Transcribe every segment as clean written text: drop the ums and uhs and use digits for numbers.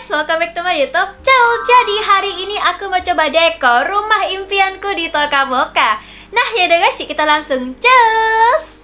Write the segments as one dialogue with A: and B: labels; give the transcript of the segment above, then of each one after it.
A: guys, welcome back to my YouTube channel. Jadi hari ini aku mau coba dekor rumah impianku di Toka Boca. Nah ya udah guys, kita langsung cus.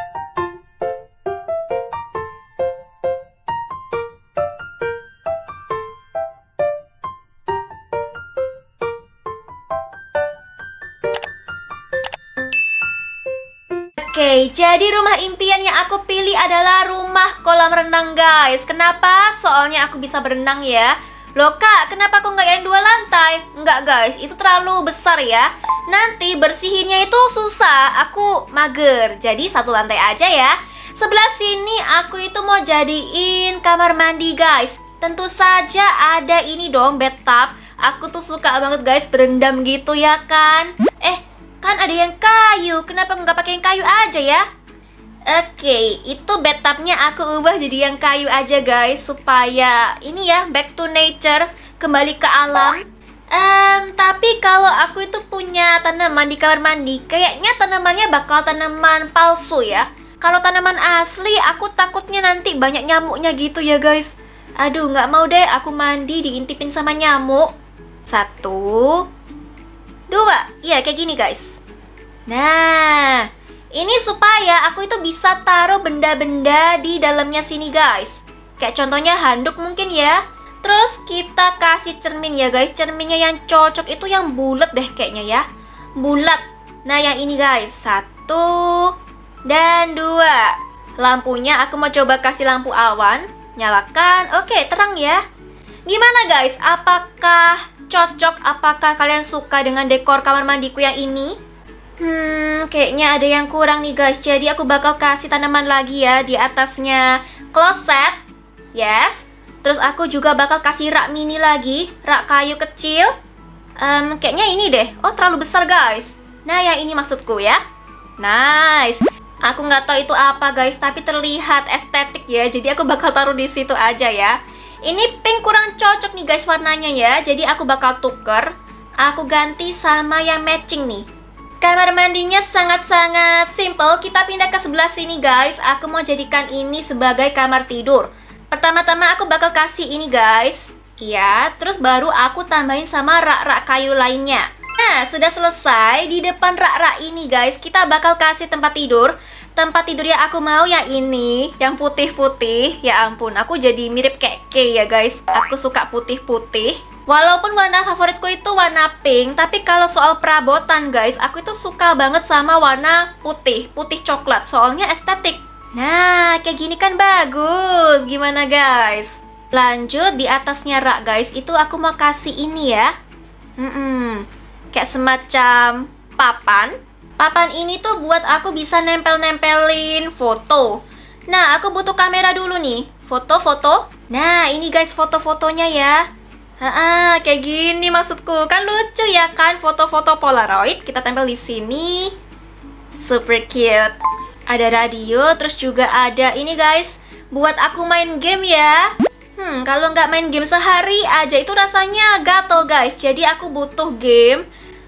A: Oke, jadi rumah impian yang aku pilih adalah rumah kolam renang guys. Kenapa? Soalnya aku bisa berenang ya. Loh kak, kenapa aku nggak yang 2 lantai? Enggak guys, itu terlalu besar ya. Nanti bersihinnya itu susah, aku mager. Jadi 1 lantai aja ya. Sebelah sini aku itu mau jadiin kamar mandi guys. Tentu saja ada ini dong, bathtub. Aku tuh suka banget guys berendam gitu ya kan. Kan ada yang kayu, kenapa nggak pakai yang kayu aja ya? Oke, itu bathtubnya aku ubah jadi yang kayu aja guys, supaya ini ya, back to nature, kembali ke alam. Tapi kalau aku itu punya tanaman di kamar mandi, kayaknya tanamannya bakal tanaman palsu ya. Kalau tanaman asli, aku takutnya nanti banyak nyamuknya gitu ya guys. Aduh, nggak mau deh aku mandi diintipin sama nyamuk. 1, 2, iya kayak gini guys. Nah, ini supaya aku itu bisa taruh benda-benda di dalamnya sini guys. Kayak contohnya handuk mungkin ya. Terus kita kasih cermin ya guys. Cerminnya yang cocok itu yang bulat deh kayaknya ya. Bulat. Nah yang ini guys, 1 dan 2. Lampunya aku mau coba kasih lampu awan. Nyalakan, oke terang ya. Gimana guys, apakah cocok? Apakah kalian suka dengan dekor kamar mandiku yang ini? Kayaknya ada yang kurang nih guys. Jadi aku bakal kasih tanaman lagi ya di atasnya kloset. Yes. Terus aku juga bakal kasih rak mini lagi, rak kayu kecil. Kayaknya ini deh. Oh terlalu besar guys. Nah yang ini maksudku ya. Nice. Aku nggak tahu itu apa guys, tapi terlihat estetik ya. Jadi aku bakal taruh di situ aja ya. Ini pink kurang cocok nih guys warnanya ya. Jadi aku bakal tuker. Aku ganti sama yang matching nih. Kamar mandinya sangat-sangat simple. Kita pindah ke sebelah sini guys. Aku mau jadikan ini sebagai kamar tidur. Pertama-tama aku bakal kasih ini guys. Iya, terus baru aku tambahin sama rak-rak kayu lainnya. Nah, sudah selesai. Di depan rak-rak ini guys, kita bakal kasih tempat tidur. Tempat tidur yang aku mau yang ini, yang putih-putih. Ya ampun, aku jadi mirip keke ya guys. Aku suka putih-putih. Walaupun warna favoritku itu warna pink, tapi kalau soal perabotan guys, aku itu suka banget sama warna putih, putih coklat. Soalnya estetik. Nah, kayak gini kan bagus. Gimana guys? Lanjut di atasnya rak guys, itu aku mau kasih ini ya. Kayak semacam papan. Papan ini tuh buat aku bisa nempel-nempelin foto. Nah, aku butuh kamera dulu nih. Foto-foto. Nah, ini guys foto-fotonya ya. Kayak gini maksudku. Kan lucu ya kan, foto-foto Polaroid kita tempel di sini. Super cute. Ada radio, terus juga ada ini guys, buat aku main game ya. Kalau nggak main game sehari aja itu rasanya gatel guys. Jadi aku butuh game.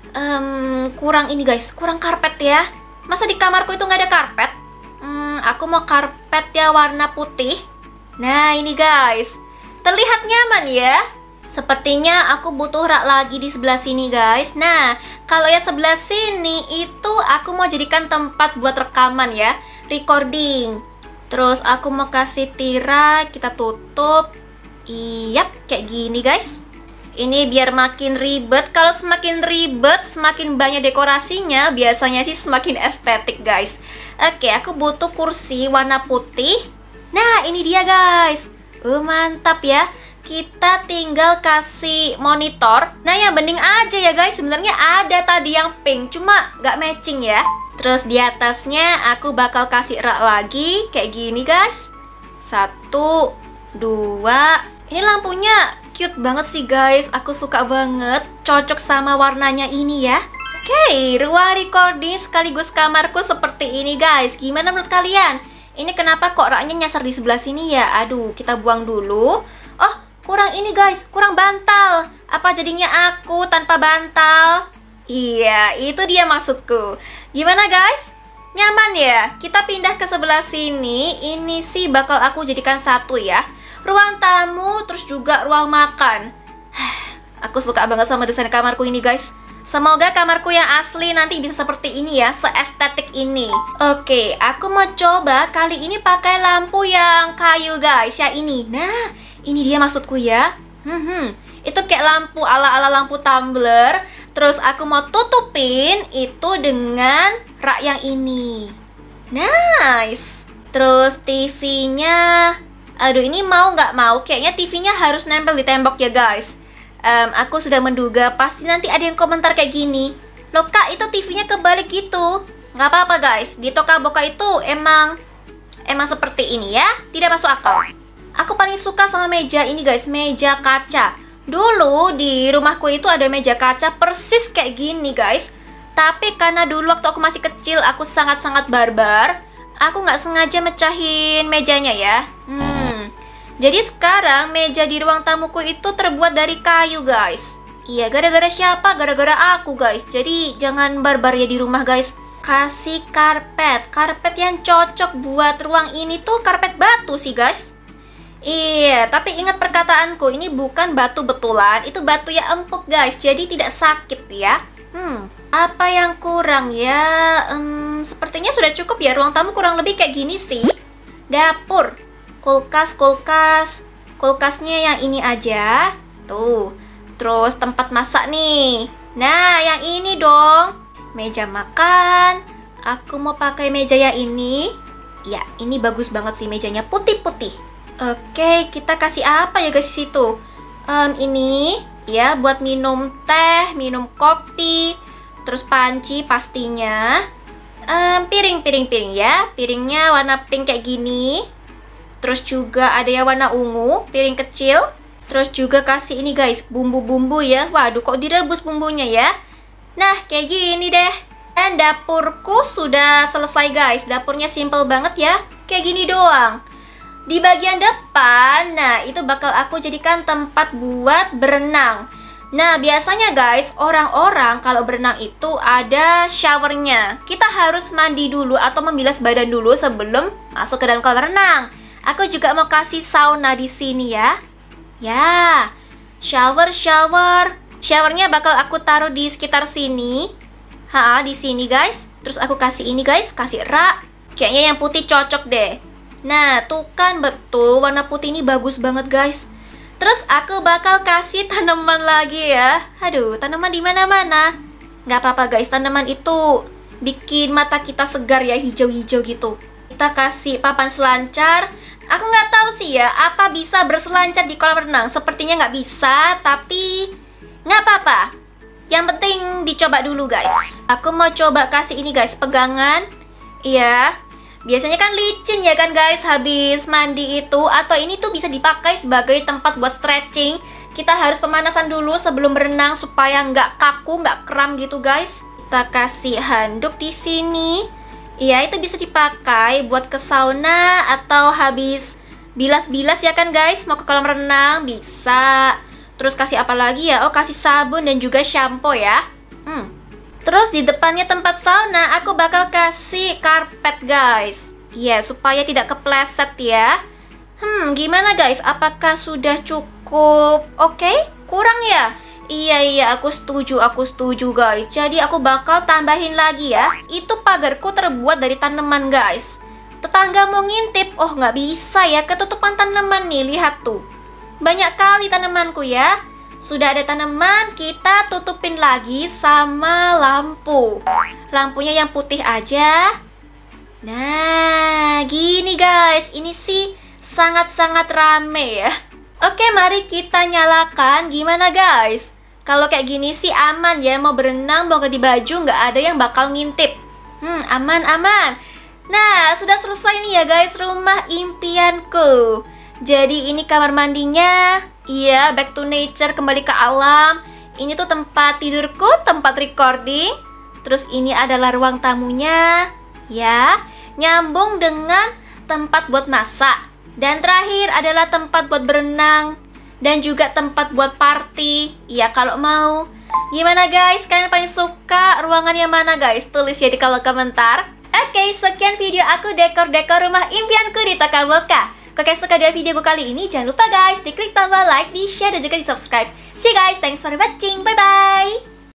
A: Kurang ini guys, kurang karpet ya. Masa di kamarku itu nggak ada karpet? Aku mau karpet ya warna putih. Nah ini guys, terlihat nyaman ya. Sepertinya aku butuh rak lagi di sebelah sini guys. Nah kalau yang sebelah sini itu aku mau jadikan tempat buat rekaman ya, recording. Terus aku mau kasih tirai, kita tutup. Iyap, kayak gini guys. Ini biar makin ribet. Kalau semakin ribet, semakin banyak dekorasinya, biasanya sih semakin estetik guys. Oke, aku butuh kursi warna putih. Nah, ini dia guys. Mantap ya. Kita tinggal kasih monitor. Nah, yang bening aja ya guys. Sebenarnya ada tadi yang pink, cuma nggak matching ya. Terus di atasnya aku bakal kasih rak lagi. Kayak gini guys. 1, 2. Ini lampunya cute banget sih guys. Aku suka banget. Cocok sama warnanya ini ya. Oke, ruang recording sekaligus kamarku seperti ini guys. Gimana menurut kalian? Ini kenapa kok raknya nyasar di sebelah sini ya? Aduh, kita buang dulu. Oh, kurang ini guys, kurang bantal. Apa jadinya aku tanpa bantal? Iya, itu dia maksudku. Gimana guys? Nyaman ya? Kita pindah ke sebelah sini. Ini sih bakal aku jadikan 1 ya. ruang tamu, terus juga ruang makan. Aku suka banget sama desain kamarku ini guys. Semoga kamarku yang asli nanti bisa seperti ini ya, seestetik ini. Oke, aku mau coba kali ini pakai lampu yang kayu guys, ya ini. Nah, ini dia maksudku ya. Itu kayak lampu ala-ala lampu tumbler. Terus aku mau tutupin itu dengan rak yang ini. Nice. Terus TV-nya, aduh ini mau nggak mau kayaknya TV-nya harus nempel di tembok ya guys. Aku sudah menduga pasti nanti ada yang komentar kayak gini, loh kak itu TV-nya kebalik gitu. Nggak apa-apa guys, di Toka Boka itu emang seperti ini ya, tidak masuk akal. Aku paling suka sama meja ini guys, meja kaca. Dulu di rumahku itu ada meja kaca persis kayak gini guys. Tapi karena dulu waktu aku masih kecil aku sangat-sangat barbar, aku nggak sengaja mecahin mejanya ya. Jadi sekarang meja di ruang tamuku itu terbuat dari kayu guys. Iya, gara-gara siapa? Gara-gara aku guys. Jadi jangan barbar ya di rumah guys. Kasih karpet. Karpet yang cocok buat ruang ini tuh karpet batu sih guys. Iya, tapi ingat perkataanku, ini bukan batu betulan, itu batu yang empuk guys. Jadi tidak sakit ya. Apa yang kurang ya? Sepertinya sudah cukup ya, ruang tamu kurang lebih kayak gini sih. Dapur. Kulkasnya yang ini aja tuh. Terus tempat masak nih. Nah yang ini dong, meja makan. Aku mau pakai meja yang ini. Ya ini bagus banget sih mejanya, putih-putih. Oke, kita kasih apa ya guys di situ? Ini ya buat minum teh, minum kopi. Terus panci pastinya. Piring ya. Piringnya warna pink kayak gini. Terus juga ada yang warna ungu, piring kecil. Terus juga kasih ini guys, bumbu-bumbu ya. Waduh, kok direbus bumbunya ya. Nah, kayak gini deh. Dan dapurku sudah selesai guys. Dapurnya simple banget ya. Kayak gini doang. Di bagian depan, nah itu bakal aku jadikan tempat buat berenang. Nah, biasanya guys, orang-orang kalau berenang itu ada showernya. Kita harus mandi dulu atau membilas badan dulu sebelum masuk ke dalam kolam renang. Aku juga mau kasih sauna di sini ya. Ya, shower. Showernya bakal aku taruh di sekitar sini. Di sini guys. Terus aku kasih ini guys, kasih rak. Kayaknya yang putih cocok deh. Nah, tuh kan betul warna putih ini bagus banget guys. Terus aku bakal kasih tanaman lagi ya. Aduh, tanaman di mana-mana. Nggak apa-apa guys, tanaman itu bikin mata kita segar ya, hijau-hijau gitu. Kita kasih papan selancar. Aku nggak tahu sih ya, apa bisa berselancar di kolam renang? Sepertinya nggak bisa, tapi nggak apa-apa. Yang penting dicoba dulu guys. Aku mau coba kasih ini guys, pegangan. Iya, biasanya kan licin ya kan guys habis mandi itu. Atau ini tuh bisa dipakai sebagai tempat buat stretching. Kita harus pemanasan dulu sebelum berenang supaya nggak kaku, nggak kram gitu guys. Kita kasih handuk di sini. Iya, itu bisa dipakai buat ke sauna atau habis bilas-bilas ya kan guys. Mau ke kolam renang bisa. Terus kasih apa lagi ya? Oh, kasih sabun dan juga shampoo ya. Terus di depannya tempat sauna aku bakal kasih karpet guys. Iya, supaya tidak kepleset ya. Gimana guys? Apakah sudah cukup? Oke? Kurang ya? Iya, aku setuju guys. Jadi aku bakal tambahin lagi ya. Itu pagarku terbuat dari tanaman guys. Tetangga mau ngintip, oh nggak bisa ya, ketutupan tanaman nih, lihat tuh. Banyak kali tanamanku ya. Sudah ada tanaman, kita tutupin lagi sama lampu. Lampunya yang putih aja. Nah, gini guys, ini sih sangat-sangat rame ya. Oke, mari kita nyalakan. Gimana guys? Kalau kayak gini sih aman ya, mau berenang, mau ganti baju, nggak ada yang bakal ngintip. Aman. Nah, sudah selesai nih ya guys, rumah impianku. Jadi ini kamar mandinya. Iya, back to nature, kembali ke alam. Ini tuh tempat tidurku, tempat recording. Terus ini adalah ruang tamunya. Ya, nyambung dengan tempat buat masak. Dan terakhir adalah tempat buat berenang. Dan juga tempat buat party. Iya kalau mau. Gimana guys? Kalian paling suka ruangan yang mana guys? Tulis ya di kolom komentar. Oke, sekian video aku dekor-dekor rumah impianku di Toka Boka. Kalau kalian suka dengan video gue kali ini, jangan lupa guys, diklik tombol like, di share, dan juga di subscribe. See you guys, thanks for watching, bye bye.